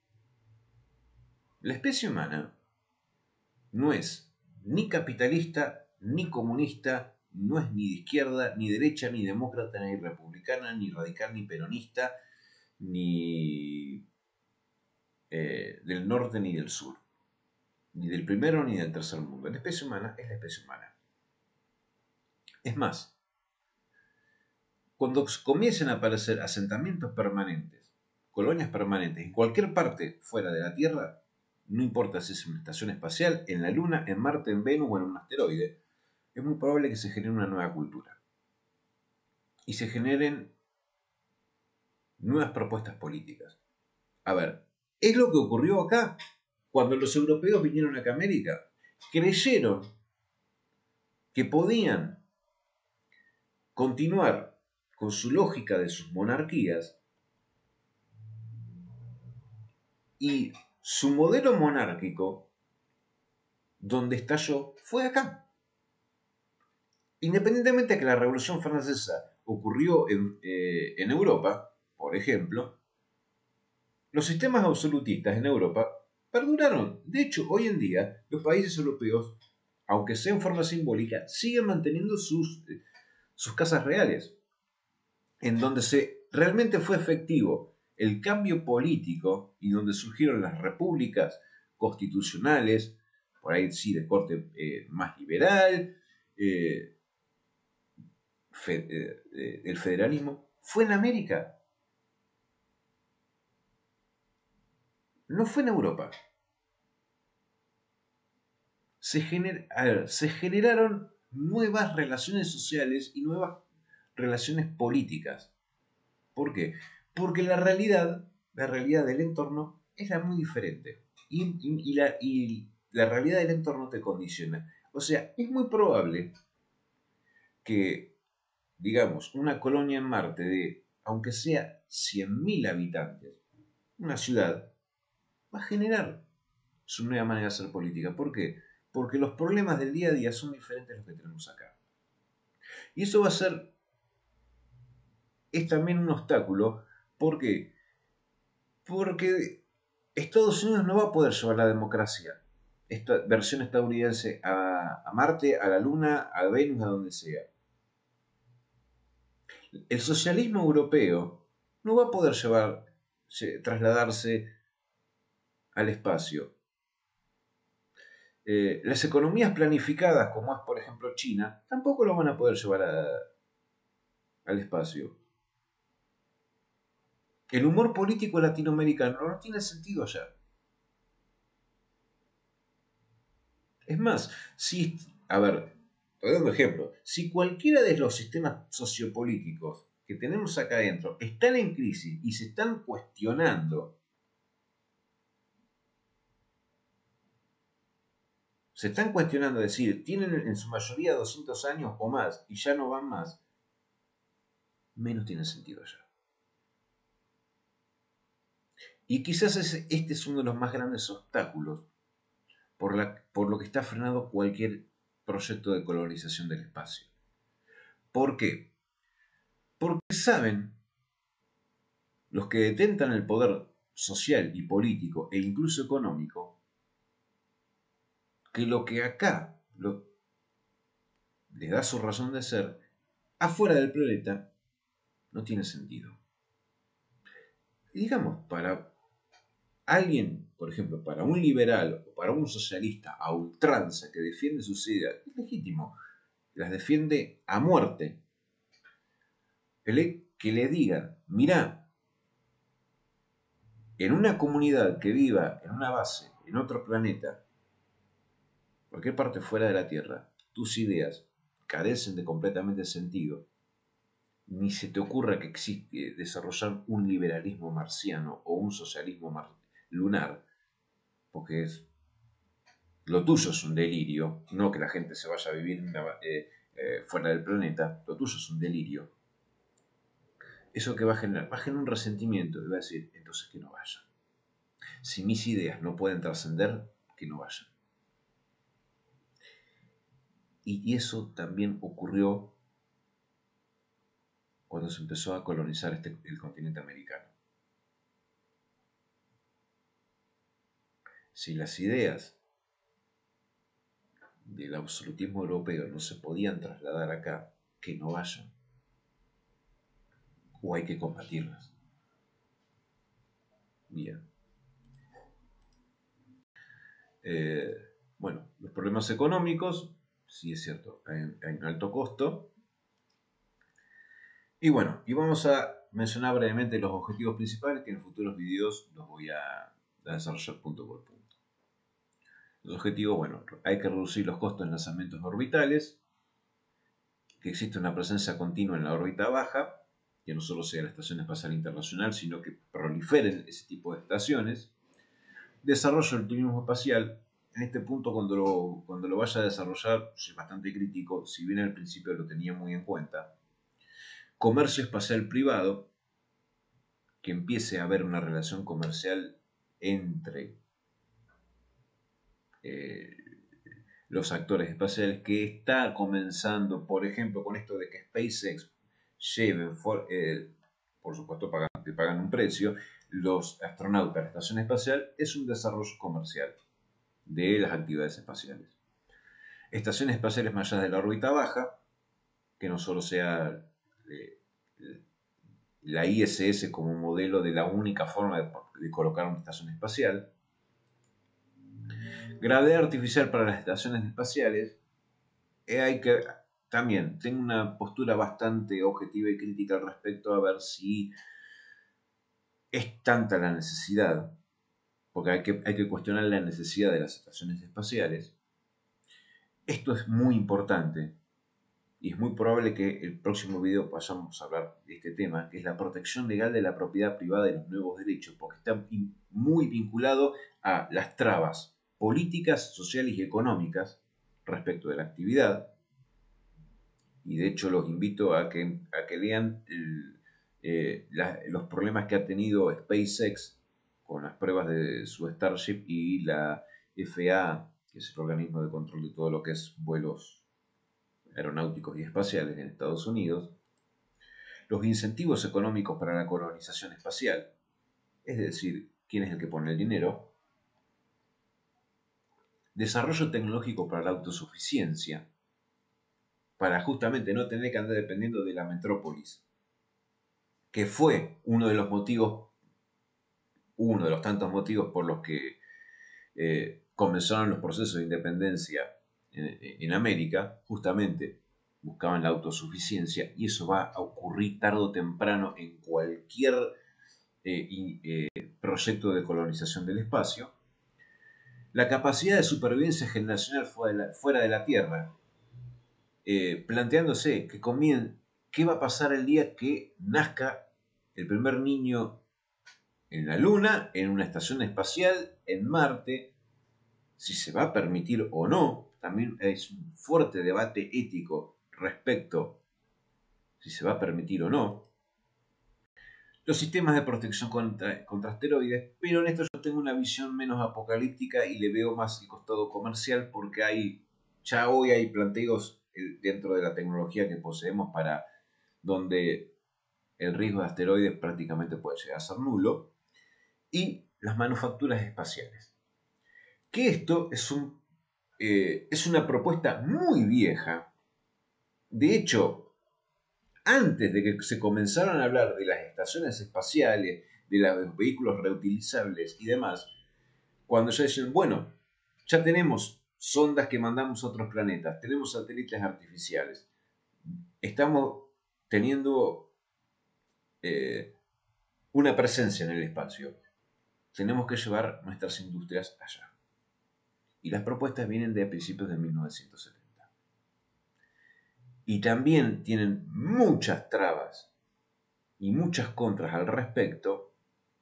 La especie humana no es ni capitalista, ni comunista, no es ni de izquierda, ni derecha, ni demócrata, ni republicana, ni radical, ni peronista, ni del norte ni del sur, ni del primero ni del tercer mundo. La especie humana es la especie humana. Es más, cuando comiencen a aparecer asentamientos permanentes, colonias permanentes, en cualquier parte fuera de la Tierra, no importa si es una estación espacial, en la Luna, en Marte, en Venus o en un asteroide, es muy probable que se genere una nueva cultura. Y se generen nuevas propuestas políticas. A ver, es lo que ocurrió acá. Cuando los europeos vinieron acá a América, creyeron que podían continuar con su lógica de sus monarquías y su modelo monárquico, donde estalló, fue acá. Independientemente de que la Revolución Francesa ocurrió en Europa, por ejemplo, los sistemas absolutistas en Europa perduraron. De hecho, hoy en día, los países europeos, aunque sea en forma simbólica, siguen manteniendo sus casas reales, en donde realmente fue efectivo el cambio político y donde surgieron las repúblicas constitucionales, por ahí sí de corte más liberal, el federalismo, fue en América, no fue en Europa. Se generaron nuevas relaciones sociales y nuevas relaciones políticas. ¿Por qué? Porque la realidad del entorno era muy diferente. Y la realidad del entorno te condiciona. O sea, es muy probable que, digamos, una colonia en Marte de, aunque sea 100.000 habitantes, una ciudad, va a generar su nueva manera de hacer política. ¿Por qué? Porque los problemas del día a día son diferentes a los que tenemos acá. Y eso es también un obstáculo. ¿Por qué? Porque Estados Unidos no va a poder llevar la democracia esta versión estadounidense a Marte, a la Luna, a Venus, a donde sea. El socialismo europeo no va a poder trasladarse al espacio. Las economías planificadas, como es por ejemplo China, tampoco lo van a poder llevar al espacio. El humor político latinoamericano no tiene sentido ya. Es más, a ver, te doy un ejemplo. Si cualquiera de los sistemas sociopolíticos que tenemos acá adentro están en crisis y se están cuestionando, es decir, tienen en su mayoría 200 años o más y ya no van más, menos tiene sentido ya. Y quizás este es uno de los más grandes obstáculos por lo que está frenado cualquier proyecto de colonización del espacio. ¿Por qué? Porque saben, los que detentan el poder social y político e incluso económico, que lo que acá les da su razón de ser, afuera del planeta, no tiene sentido. Y digamos, para alguien, por ejemplo, para un liberal o para un socialista a ultranza que defiende sus ideas, es legítimo, las defiende a muerte. Que le digan, mirá, en una comunidad que viva en una base, en otro planeta, cualquier parte fuera de la Tierra, tus ideas carecen de completamente sentido, ni se te ocurra que existe desarrollar un liberalismo marciano o un socialismo lunar, porque lo tuyo es un delirio, no que la gente se vaya a vivir fuera del planeta, lo tuyo es un delirio. ¿Eso que va a generar? Va a generar un resentimiento y va a decir, entonces que no vayan. Si mis ideas no pueden trascender, que no vayan. Y eso también ocurrió cuando se empezó a colonizar el continente americano. Si las ideas del absolutismo europeo no se podían trasladar acá, que no vayan. O hay que combatirlas. Bien. Bueno, los problemas económicos, sí es cierto, hay un alto costo. Y bueno, y vamos a mencionar brevemente los objetivos principales que en futuros videos los voy a desarrollar punto por punto. Los objetivos, bueno, hay que reducir los costos en lanzamientos orbitales, que existe una presencia continua en la órbita baja, que no solo sea la Estación Espacial Internacional, sino que proliferen ese tipo de estaciones. Desarrollo del turismo espacial. En este punto, cuando lo vaya a desarrollar, es bastante crítico, si bien al principio lo tenía muy en cuenta. Comercio espacial privado, que empiece a haber una relación comercial entre los actores espaciales, que está comenzando, por ejemplo, con esto de que SpaceX lleve, por supuesto que pagan un precio, los astronautas a la estación espacial, es un desarrollo comercial de las actividades espaciales. Estaciones espaciales más allá de la órbita baja, que no solo sea la ISS como modelo de la única forma de colocar una estación espacial. Gravedad artificial para las estaciones espaciales. Hay que también tengo una postura bastante objetiva y crítica al respecto, a ver si es tanta la necesidad, porque hay que cuestionar la necesidad de las estaciones espaciales. Esto es muy importante y es muy probable que el próximo video pasamos a hablar de este tema, que es la protección legal de la propiedad privada y los nuevos derechos, porque está muy vinculado a las trabas políticas, sociales y económicas respecto de la actividad. Y de hecho los invito a que lean los problemas que ha tenido SpaceX con las pruebas de su Starship y la FAA, que es el organismo de control de todo lo que es vuelos aeronáuticos y espaciales en Estados Unidos, los incentivos económicos para la colonización espacial, es decir, quién es el que pone el dinero, desarrollo tecnológico para la autosuficiencia, para justamente no tener que andar dependiendo de la metrópolis, que fue uno de los motivos, uno de los tantos motivos por los que comenzaron los procesos de independencia en América, justamente buscaban la autosuficiencia, y eso va a ocurrir tarde o temprano en cualquier proyecto de colonización del espacio. La capacidad de supervivencia generacional fuera de la Tierra, planteándose qué va a pasar el día que nazca el primer niño en la Luna, en una estación espacial, en Marte, si se va a permitir o no. También es un fuerte debate ético respecto si se va a permitir o no. Los sistemas de protección contra asteroides, pero en esto yo tengo una visión menos apocalíptica y le veo más el costado comercial, porque ya hoy hay planteos dentro de la tecnología que poseemos para donde el riesgo de asteroides prácticamente puede llegar a ser nulo, y las manufacturas espaciales. Que esto es una propuesta muy vieja. De hecho, antes de que se comenzaran a hablar de las estaciones espaciales, de los vehículos reutilizables y demás, cuando ya dicen, bueno, ya tenemos sondas que mandamos a otros planetas, tenemos satélites artificiales, estamos teniendo una presencia en el espacio, tenemos que llevar nuestras industrias allá. Y las propuestas vienen de principios de 1970. Y también tienen muchas trabas y muchas contras al respecto,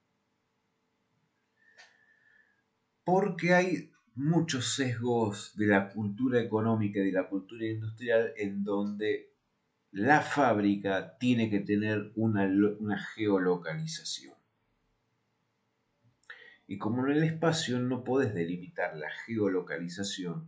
porque hay muchos sesgos de la cultura económica y de la cultura industrial en donde la fábrica tiene que tener una geolocalización. Y como en el espacio no podés delimitar la geolocalización,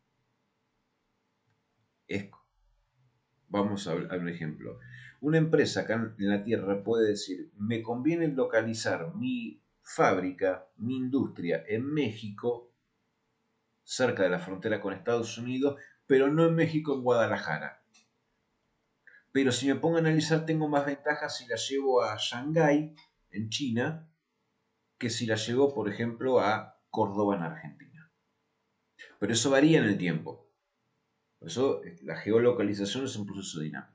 vamos a un ejemplo. Una empresa acá en la Tierra puede decir, me conviene localizar mi fábrica, mi industria en México, cerca de la frontera con Estados Unidos, pero no en México, en Guadalajara. Pero si me pongo a analizar, tengo más ventajas si la llevo a Shanghái, en China, que si la llevo, por ejemplo, a Córdoba, en Argentina. Pero eso varía en el tiempo. Por eso la geolocalización es un proceso dinámico.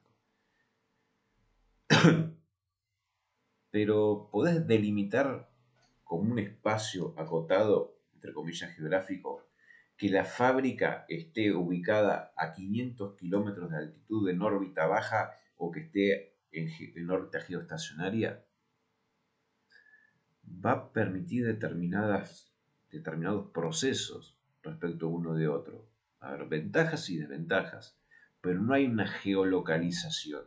Pero podés delimitar como un espacio acotado, entre comillas, geográfico, que la fábrica esté ubicada a 500 kilómetros de altitud en órbita baja o que esté en órbita geoestacionaria. Va a permitir determinados procesos respecto uno de otro. Va a haber ventajas y desventajas, pero no hay una geolocalización.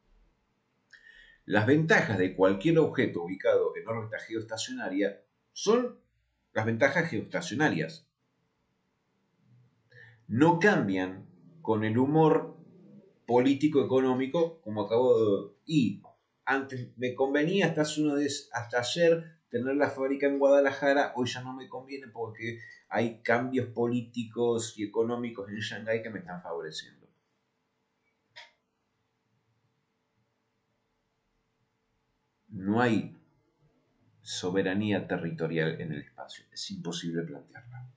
Las ventajas de cualquier objeto ubicado en órbita geoestacionaria son las ventajas geoestacionarias. No cambian con el humor político-económico, como acabo de... Y antes me convenía hasta ayer tener la fábrica en Guadalajara, hoy ya no me conviene porque hay cambios políticos y económicos en Shanghái que me están favoreciendo. No hay soberanía territorial en el espacio, es imposible plantearla.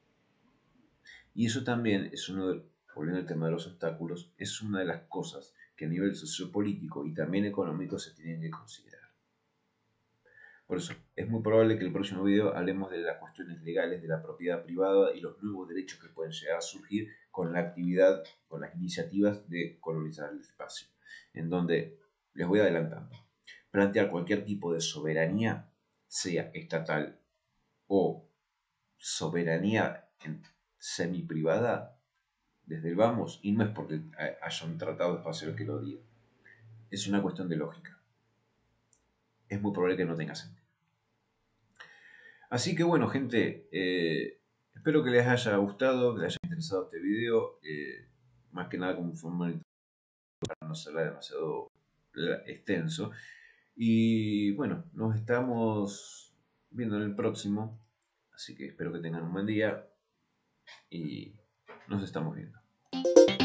Y eso también es volviendo al tema de los obstáculos, es una de las cosas que a nivel sociopolítico y también económico se tienen que considerar. Por eso, es muy probable que en el próximo video hablemos de las cuestiones legales de la propiedad privada y los nuevos derechos que pueden llegar a surgir con la actividad, con las iniciativas de colonizar el espacio. En donde, les voy adelantando, plantear cualquier tipo de soberanía, sea estatal o soberanía semi-privada, desde el vamos, y no es porque haya un tratado espacial que lo diga, es una cuestión de lógica. Es muy probable que no tenga sentido. Así que bueno, gente, espero que les haya gustado, que les haya interesado este video, más que nada como forma para no ser demasiado extenso. Y bueno, nos estamos viendo en el próximo, así que espero que tengan un buen día. y nos estamos viendo.